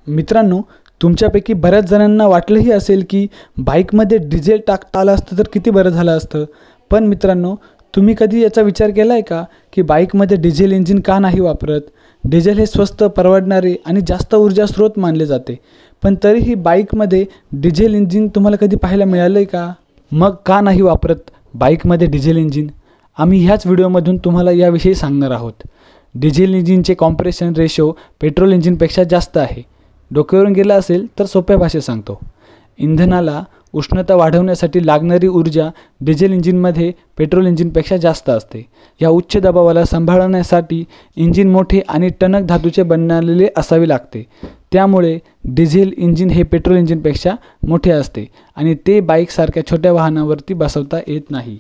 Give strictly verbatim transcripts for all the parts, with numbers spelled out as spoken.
मित्रांनो, तुमच्यापैकी बऱ्याच जणांना वाटलंही असेल की बाईकमध्ये डिझेल टाकता आलं असतं तर किती बरं झालं असतं. पण मित्रांनो, तुम्ही कधी याचा विचार केला आहे का की बाईकमध्ये डिझेल इंजिन का नाही वापरत? डिझेल हे स्वस्त, परवडणारे आणि जास्त ऊर्जा स्रोत मानले जाते. पण तरीही बाईकमध्ये डिझेल इंजिन तुम्हाला कधी पाहायला मिळालं आहे का? मग का नाही वापरत बाईकमध्ये डिझेल इंजिन? आम्ही ह्याच व्हिडिओमधून तुम्हाला याविषयी सांगणार आहोत. डिझेल इंजिनचे कॉम्प्रेशन रेशो पेट्रोल इंजिनपेक्षा जास्त आहे. डोक्यावरून गेला असेल तर सोप्या भाषेत सांगतो. इंधनाला उष्णता वाढवण्यासाठी लागणारी ऊर्जा डिझेल इंजिनमध्ये पेट्रोल इंजिनपेक्षा जास्त असते. या उच्च दबावाला सांभाळण्यासाठी इंजिन मोठे आणि टणक धातूचे बनलेले असावे लागते. त्यामुळे डिझेल इंजिन हे पेट्रोल इंजिनपेक्षा मोठे असते आणि ते बाईकसारख्या छोट्या वाहनावरती बसवता येत नाही.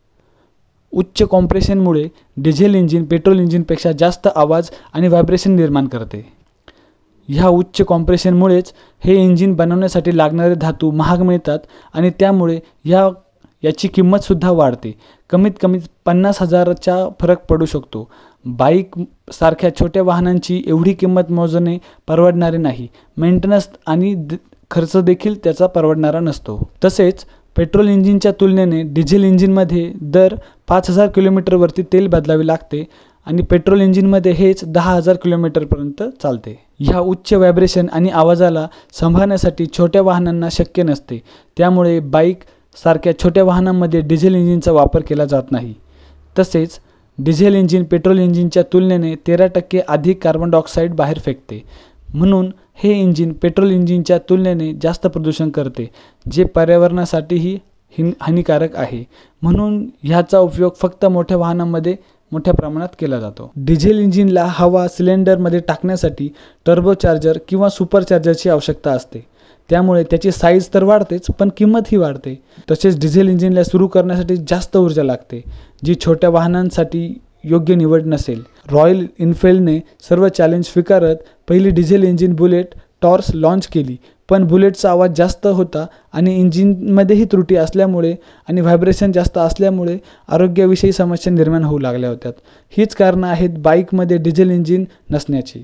उच्च कॉम्प्रेशनमुळे डिझेल इंजिन पेट्रोल इंजिनपेक्षा जास्त आवाज आणि व्हायब्रेशन निर्माण करते. ह्या उच्च कॉम्प्रेशनमुळेच हे इंजिन बनवण्यासाठी लागणारे धातू महाग मिळतात आणि त्यामुळे ह्या याची किंमतसुद्धा वाढते. कमीत कमी पन्नास हजाराचा फरक पडू शकतो. बाईकसारख्या छोट्या वाहनांची एवढी किंमत मोजणे परवडणारे नाही. मेंटेनन्स आणि खर्च देखील त्याचा परवडणारा नसतो. तसेच पेट्रोल इंजिनच्या तुलनेने डिझेल इंजिनमध्ये दर पाच हजार किलोमीटरवरती तेल बदलावे लागते आणि पेट्रोल इंजिनमध्ये हेच दहा हजार किलोमीटरपर्यंत चालते. ह्या उच्च व्हायब्रेशन आणि आवाजाला सांभाळण्यासाठी छोट्या वाहनांना शक्य नसते. त्यामुळे बाईक सारख्या छोट्या वाहनांमध्ये डिझेल इंजिनचा वापर केला जात नाही. तसेच डिझेल इंजिन पेट्रोल इंजिनच्या तुलनेने तेरा टक्के अधिक कार्बन डायऑक्साईड बाहेर फेकते. म्हणून हे इंजिन पेट्रोल इंजिनच्या तुलनेने जास्त प्रदूषण करते, जे पर्यावरणासाठीही हिन हानिकारक आहे. म्हणून ह्याचा उपयोग फक्त मोठ्या वाहनांमध्ये मोठ्या प्रमाणात केला जातो. डिझेल इंजिनला हवा सिलेंडरमध्ये टाकण्यासाठी टर्बोचार्जर किंवा सुपरचार्जरची आवश्यकता असते. त्यामुळे त्याची साईज तर वाढतेच, पण किंमतही वाढते. तसेच डिझेल इंजिनला सुरू करण्यासाठी जास्त ऊर्जा लागते, जी छोट्या वाहनांसाठी योग्य निवड नसेल. रॉयल एनफिल्डने सर्व चॅलेंज स्वीकारत पहिली diesel engine bullet Taurus launch केली. पण बुलेटचा आवाज जास्त होता आणि इंजिनमध्येही त्रुटी असल्यामुळे आणि व्हायब्रेशन जास्त असल्यामुळे आरोग्याविषयी समस्या निर्माण होऊ लागल्या होत्या. हीच कारणं आहेत बाईकमध्ये डिझेल इंजिन नसण्याची.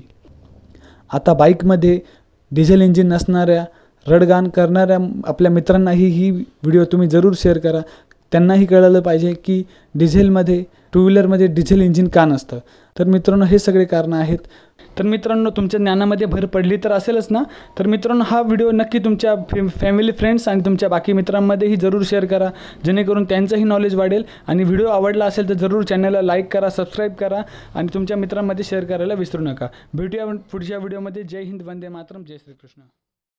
आता बाईकमध्ये डिझेल इंजिन नसणाऱ्या रडगाण करणाऱ्या आपल्या मित्रांनाही ही व्हिडिओ तुम्ही जरूर शेअर करा. त्यांनाही कळलं पाहिजे की डिझेलमध्ये टू व्हीलरमध्ये डिझेल इंजिन का नसतं. तर मित्रांनो, हे सगळे कारणं आहेत. तर मित्रांनो, तुमच्या ज्ञानामध्ये भर पडली तर असेलच ना. तर मित्रांनो, हा व्हिडिओ नक्की तुमच्या फॅ फॅमिली फ्रेंड्स आणि तुमच्या बाकी मित्रांमध्येही जरूर शेअर करा, जेणेकरून त्यांचंही नॉलेज वाढेल. आणि व्हिडिओ आवडला असेल तर जरूर चॅनलला लाईक करा, सबस्क्राईब करा आणि तुमच्या मित्रांमध्ये शेअर करायला विसरू नका. भेटूया पुढच्या व्हिडिओमध्ये. जय हिंद, वंदे मातरम, जय श्रीकृष्ण.